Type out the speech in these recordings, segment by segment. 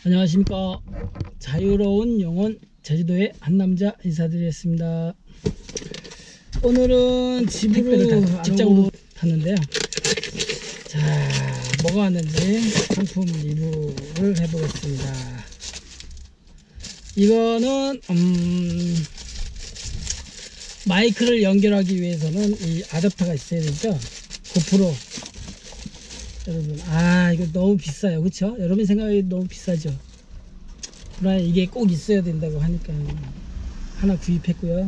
안녕하십니까. 자유로운 영혼 제주도의 한남자 인사드리겠습니다. 오늘은 집으로 직장으로 갔는데요. 자, 뭐가 왔는지 상품 리뷰를 해보겠습니다. 이거는 마이크를 연결하기 위해서는 이 아답터가 있어야 되죠. 고프로 여러분, 이거 너무 비싸요, 그쵸? 여러분 생각이 너무 비싸죠. 그러나 이게 꼭 있어야 된다고 하니까 하나 구입했고요.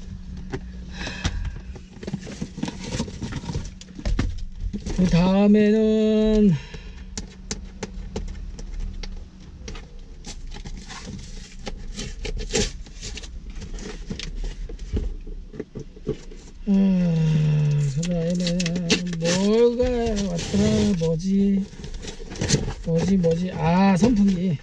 그 다음에는 그 다음에 뭐가 왔더라. 뭐지 선풍기.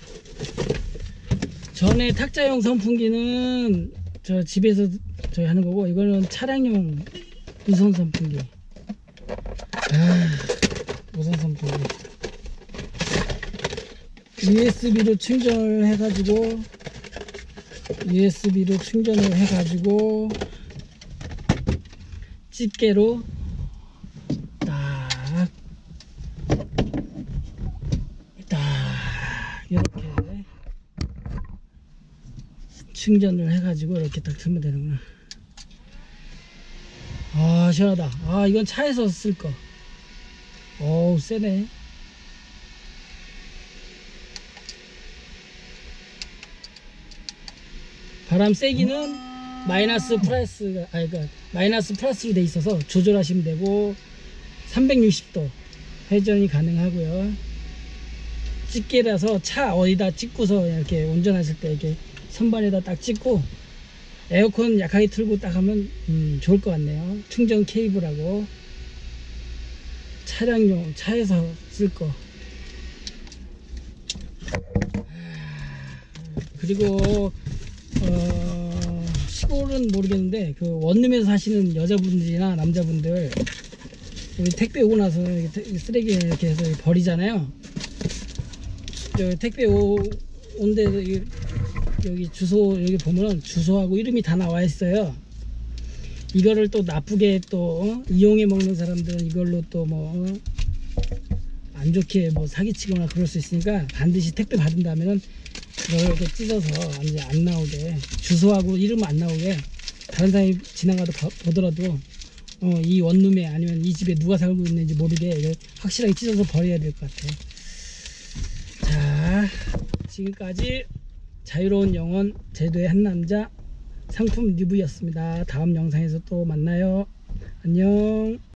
전에 탁자용 선풍기는 저 집에서 저희 하는 거고, 이거는 차량용 무선 선풍기. 무선 선풍기 USB로 충전을 해가지고 집게로 딱 이렇게 충전을 해가지고 이렇게 딱 틀면 되는구나. 시원하다. 이건 차에서 쓸거. 어우, 세네. 바람 세기는 마이너스 플러스로 돼 있어서 조절하시면 되고, 360도 회전이 가능하고요. 집게라서 차 어디다 찍고서 이렇게 운전하실 때 이렇게 선반에다 딱 찍고 에어컨 약하게 틀고 딱 하면 좋을 것 같네요. 충전 케이블하고 차량용, 차에서 쓸거. 그리고 시골은 모르겠는데 그 원룸에서 사시는 여자분들이나 남자분들, 여기 택배 오고 나서 쓰레기 이렇게 해서 버리잖아요. 택배 온데 여기 주소, 여기 보면은 주소하고 이름이 다 나와 있어요. 이거를 또 나쁘게 또 이용해 먹는 사람들은 이걸로 또 뭐 안 좋게 뭐 사기치거나 그럴 수 있으니까, 반드시 택배 받은 다음에는 이렇게 찢어서 이제 안 나오게, 주소하고 이름 안 나오게, 다른 사람이 지나가도 보더라도 이 원룸에 아니면 이 집에 누가 살고 있는지 모르게 확실하게 찢어서 버려야 될 것 같아요. 자, 지금까지 자유로운 영혼 제주도의 한남자 상품 리뷰였습니다. 다음 영상에서 또 만나요. 안녕.